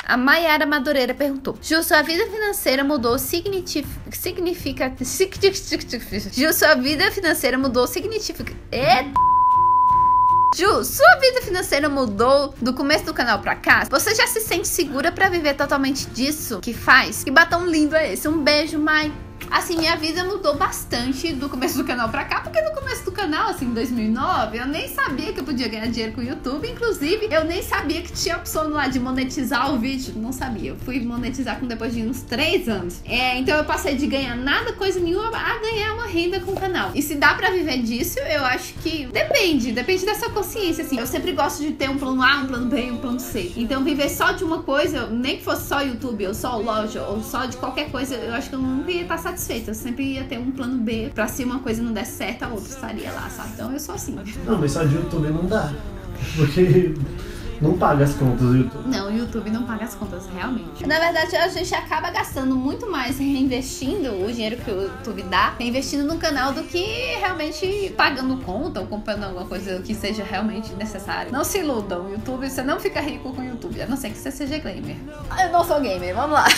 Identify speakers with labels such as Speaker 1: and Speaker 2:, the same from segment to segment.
Speaker 1: A Mayara Madureira perguntou: Ju, sua vida financeira mudou Ju, sua vida financeira mudou Ju, sua vida financeira mudou do começo do canal pra cá? Você já se sente segura pra viver totalmente disso que faz? Que batom lindo é esse? Um beijo, Mai. Assim, minha vida mudou bastante do começo do canal pra cá, porque no começo do canal, assim, em 2009, eu nem sabia que eu podia ganhar dinheiro com o YouTube. Inclusive, eu nem sabia que tinha opção lá de monetizar o vídeo. Não sabia. Eu fui monetizar depois de uns 3 anos. Então eu passei de ganhar nada, coisa nenhuma, a ganhar uma renda com o canal. E se dá pra viver disso, eu acho que depende da sua consciência, assim. Eu sempre gosto de ter um plano A, um plano B e um plano C. Então viver só de uma coisa, nem que fosse só YouTube, ou só loja, ou só de qualquer coisa, eu acho que eu nunca ia estar satisfeita. Eu sempre ia ter um plano B pra se uma coisa não desse certo, a outra estaria lá, sabe? Então eu sou assim.
Speaker 2: Não, mas só de YouTube não dá. Porque não paga as contas do YouTube.
Speaker 1: Não, o YouTube não paga as contas, realmente. Na verdade, a gente acaba gastando muito mais reinvestindo o dinheiro que o YouTube dá, reinvestindo no canal, do que realmente pagando conta ou comprando alguma coisa que seja realmente necessária. Não se iludam, YouTube, você não fica rico com o YouTube, a não ser que você seja gamer. Eu não sou gamer, vamos lá.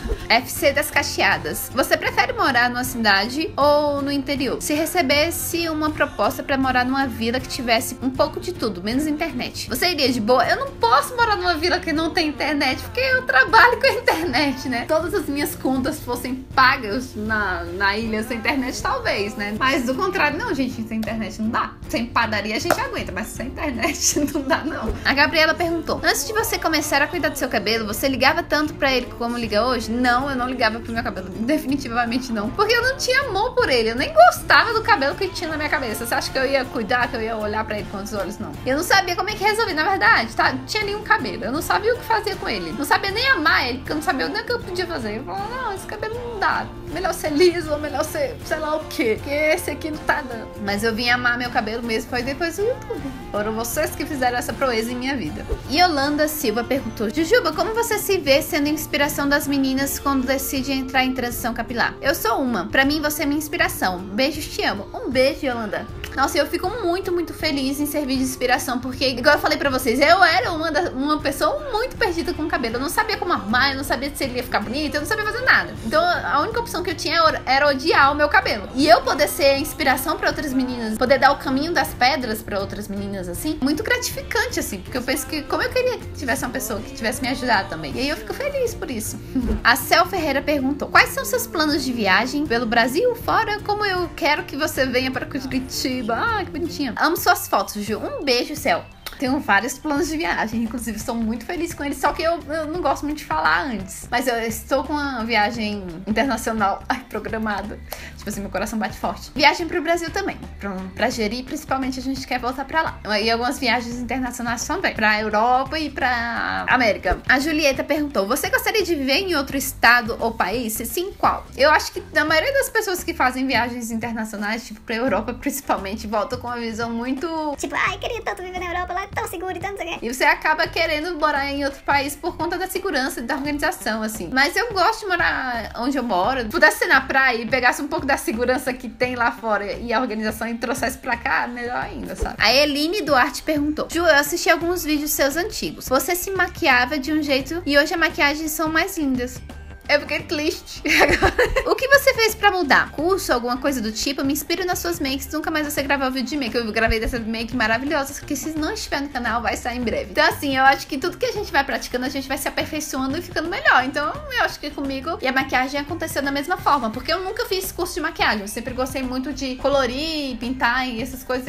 Speaker 1: FC das Cacheadas. Você prefere morar numa cidade ou no interior? Se recebesse uma proposta pra morar numa vila que tivesse um pouco de tudo, menos internet, você iria de boa? Eu não posso morar numa vila que não tem internet, porque eu trabalho com a internet, né? Todas as minhas contas fossem pagas na ilha sem internet, talvez, né? Mas do contrário, não, gente, sem internet não dá. Sem padaria a gente aguenta, mas sem internet não dá, não. A Gabriela perguntou: antes de você começar a cuidar do seu cabelo, você ligava tanto pra ele como liga hoje? Não, eu não ligava pro meu cabelo, definitivamente não. Porque eu não tinha amor por ele, eu nem gostava do cabelo que tinha na minha cabeça. Você acha que eu ia cuidar, que eu ia olhar pra ele com os olhos? Não. Eu não sabia como é que resolvi, na verdade, tá? Tinha nenhum cabelo, eu não sabia o que fazer com ele, não sabia nem amar ele, porque eu não sabia nem o que eu podia fazer. Eu falava: não, esse cabelo não dá, melhor ser liso, ou melhor ser sei lá o que, porque esse aqui não tá dando. Mas eu vim amar meu cabelo mesmo, foi depois do YouTube. Foram vocês que fizeram essa proeza em minha vida. Yolanda Silva perguntou: Jujuba, como você se vê sendo inspiração das meninas quando decide entrar em transição capilar? Eu sou uma, pra mim você é minha inspiração. Beijos, te amo. Um beijo, Yolanda. Nossa, eu fico muito, muito feliz em servir de inspiração, porque, igual eu falei pra vocês, eu era uma pessoa muito perdida com o cabelo. Eu não sabia como arrumar, eu não sabia se ele ia ficar bonito, eu não sabia fazer nada. Então, a única opção que eu tinha era odiar o meu cabelo. E eu poder ser inspiração pra outras meninas, poder dar o caminho das pedras pra outras meninas, assim, muito gratificante, assim, porque eu penso que, como eu queria que tivesse uma pessoa que tivesse me ajudado também. E aí eu fico feliz por isso. A Cel Ferreira perguntou: quais são seus planos de viagem pelo Brasil, fora? Como eu quero que você venha para Curitiba. Ah, que bonitinha. Amo suas fotos, Ju. Um beijo, Cel. Tenho vários planos de viagem, inclusive estou muito feliz com eles, só que eu não gosto muito de falar antes. Mas eu estou com uma viagem internacional programada. Tipo assim, meu coração bate forte. Viagem pro Brasil também, pra Jeri, principalmente a gente quer voltar pra lá. E algumas viagens internacionais também, pra Europa e pra América. A Julieta perguntou: você gostaria de viver em outro estado ou país? Se sim, qual? Eu acho que a maioria das pessoas que fazem viagens internacionais, tipo pra Europa principalmente, voltam com uma visão muito tipo, ai, queria tanto viver na Europa, lá é tão seguro e tanto, não sei o quê. E você acaba querendo morar em outro país por conta da segurança e da organização, assim. Mas eu gosto de morar onde eu moro. Se pudesse ser na praia e pegasse um pouco da segurança que tem lá fora e a organização e trouxesse pra cá, melhor ainda, sabe? A Eline Duarte perguntou: Ju, eu assisti alguns vídeos seus antigos. Você se maquiava de um jeito e hoje as maquiagens são mais lindas. Eu fiquei triste. O que você fez pra mudar? Curso, alguma coisa do tipo? Me inspiro nas suas makes. Nunca mais você gravar o vídeo de make. Eu gravei dessa make maravilhosa, que se não estiver no canal, vai sair em breve. Então assim, eu acho que tudo que a gente vai praticando, a gente vai se aperfeiçoando e ficando melhor. Então eu acho que comigo e a maquiagem aconteceu da mesma forma, porque eu nunca fiz curso de maquiagem. Eu sempre gostei muito de colorir, pintar e essas coisas.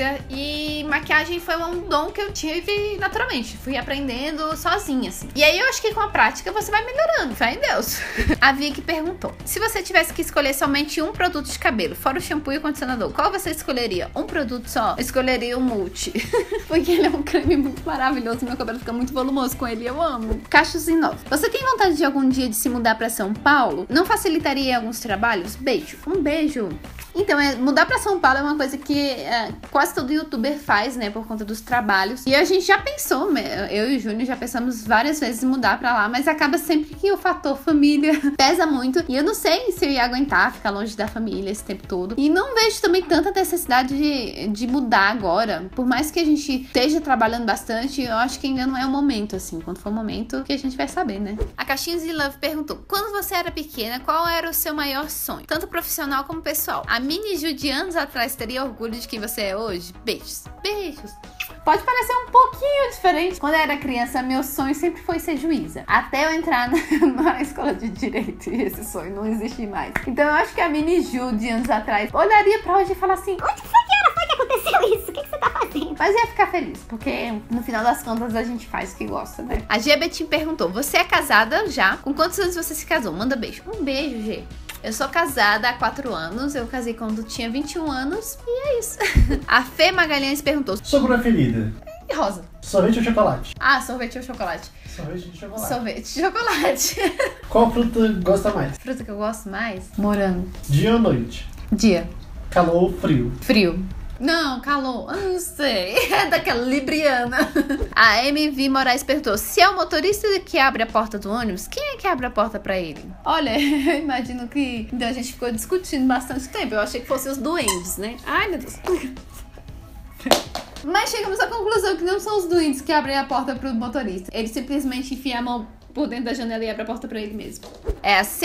Speaker 1: E maquiagem foi um dom que eu tive naturalmente. Fui aprendendo sozinha, assim. E aí eu acho que com a prática você vai melhorando. Fé em Deus. A Vicky perguntou: se você tivesse que escolher somente um produto de cabelo, fora o shampoo e o condicionador, qual você escolheria? Um produto só? Eu escolheria o Multi. Porque ele é um creme muito maravilhoso. Meu cabelo fica muito volumoso com ele. Eu amo. Cachos em 9. Você tem vontade de algum dia de se mudar pra São Paulo? Não facilitaria alguns trabalhos? Beijo. Um beijo. Então, mudar pra São Paulo é uma coisa que quase todo youtuber faz, né? Por conta dos trabalhos. E a gente já pensou, eu e o Júnior já pensamos várias vezes em mudar pra lá, mas acaba sempre que o fator família pesa muito. E eu não sei se eu ia aguentar ficar longe da família esse tempo todo. E não vejo também tanta necessidade de mudar agora. Por mais que a gente esteja trabalhando bastante, eu acho que ainda não é o momento, assim. Quando for o momento, que a gente vai saber, né? A Caixinhas de Love perguntou: quando você era pequena, qual era o seu maior sonho? Tanto profissional como pessoal. A Mini Ju de anos atrás teria orgulho de quem você é hoje? Beijos. Beijos. Pode parecer um pouquinho diferente. Quando eu era criança, meu sonho sempre foi ser juíza. Até eu entrar na escola de direito. E esse sonho não existe mais. Então eu acho que a Mini Ju de anos atrás olharia pra hoje e falar assim: onde foi que aconteceu isso? O que você tá fazendo? Mas ia ficar feliz, porque no final das contas a gente faz o que gosta, né? A Gia Betim perguntou: você é casada já? Com quantos anos você se casou? Manda beijo. Um beijo, G. Eu sou casada há 4 anos, eu casei quando tinha 21 anos e é isso. A Fê Magalhães perguntou:
Speaker 2: sua preferida?
Speaker 1: Rosa.
Speaker 2: Sorvete ou chocolate?
Speaker 1: Ah, sorvete ou chocolate?
Speaker 2: Sorvete de chocolate.
Speaker 1: Sorvete de chocolate.
Speaker 2: Qual fruta gosta mais?
Speaker 1: Fruta que eu gosto mais? Morango.
Speaker 2: Dia ou noite?
Speaker 1: Dia.
Speaker 2: Calor ou frio?
Speaker 1: Frio. Não, calor, eu não sei. É daquela libriana. A MV Moraes perguntou: se é o motorista que abre a porta do ônibus, quem é que abre a porta pra ele? Olha, eu imagino que então a gente ficou discutindo bastante tempo. Eu achei que fossem os duendes, né? Ai, meu Deus. Mas chegamos à conclusão que não são os duendes que abrem a porta pro motorista. Ele simplesmente enfia a mão por dentro da janela e abre a porta pra ele mesmo. É a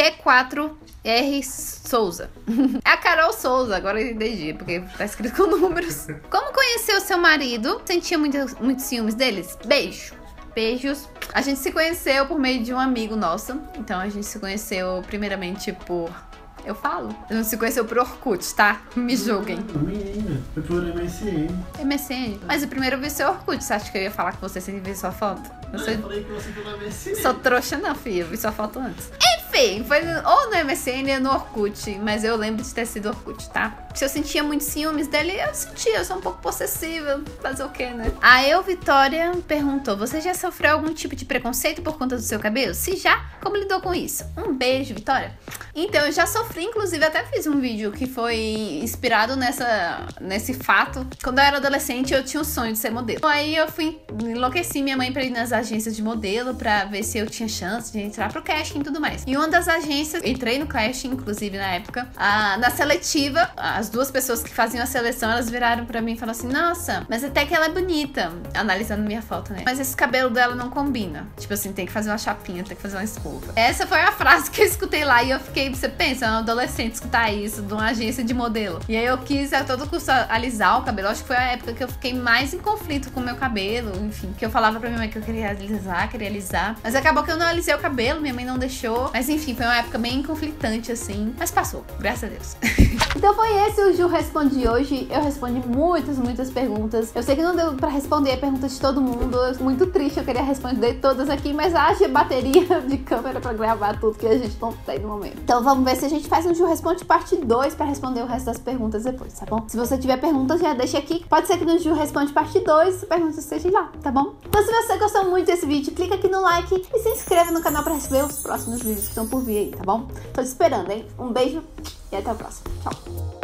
Speaker 1: C4R Souza. É a Carol Souza, agora eu entendi, porque tá escrito com números. Como conheceu seu marido? Sentia muitos ciúmes deles? Beijo. Beijos. A gente se conheceu por meio de um amigo nosso. Então a gente se conheceu primeiramente por... Eu falo? A gente se conheceu por Orkut, tá? Me julguem.
Speaker 2: Menina, foi por MSN.
Speaker 1: MSN? Mas o primeiro eu vi seu Orkut. Você acha que eu ia falar com você sem ver sua foto?
Speaker 2: Eu falei que você foi no MSN.
Speaker 1: Sou trouxa não, filha. Eu vi sua foto antes. Enfim, foi ou no MSN ou no Orkut. Mas eu lembro de ter sido Orkut, tá? Se eu sentia muitos ciúmes dele, eu sentia. Eu sou um pouco possessiva. Fazer o quê, né? A Eu Vitória perguntou: você já sofreu algum tipo de preconceito por conta do seu cabelo? Se já, como lidou com isso? Um beijo, Vitória. Então, eu já sofri, inclusive até fiz um vídeo que foi inspirado nesse fato. Quando eu era adolescente, eu tinha um sonho de ser modelo. Aí eu enlouqueci minha mãe pra ir nas agências de modelo pra ver se eu tinha chance de entrar pro casting e tudo mais. E uma das agências, entrei no casting, inclusive na época, na seletiva, as duas pessoas que faziam a seleção, elas viraram pra mim e falaram assim: nossa, mas até que ela é bonita, analisando minha foto, né? Mas esse cabelo dela não combina. Tipo assim, tem que fazer uma chapinha, tem que fazer uma escova. Essa foi a frase que eu escutei lá e eu fiquei, você pensa, um adolescente escutar isso de uma agência de modelo. E aí eu quis a todo custo alisar o cabelo. Acho que foi a época que eu fiquei mais em conflito com o meu cabelo, enfim, que eu falava pra minha mãe que eu queria alisar. Mas acabou que eu não alisei o cabelo, minha mãe não deixou. Mas enfim, foi uma época bem conflitante, assim. Mas passou, graças a Deus. Então foi esse o Ju Responde hoje. Eu respondi muitas perguntas. Eu sei que não deu pra responder a pergunta de todo mundo. Muito triste, eu queria responder todas aqui, mas haja bateria de câmera pra gravar tudo que a gente não tem no momento. Então vamos ver se a gente faz um Ju Responde parte 2 pra responder o resto das perguntas depois, tá bom? Se você tiver perguntas, já deixa aqui. Pode ser que no Ju Responde parte 2 a pergunta esteja lá, tá bom? Então se você gostou muito desse vídeo, clica aqui no like e se inscreve no canal pra receber os próximos vídeos que estão por vir aí, tá bom? Tô te esperando, hein? Um beijo e até o próximo. Tchau!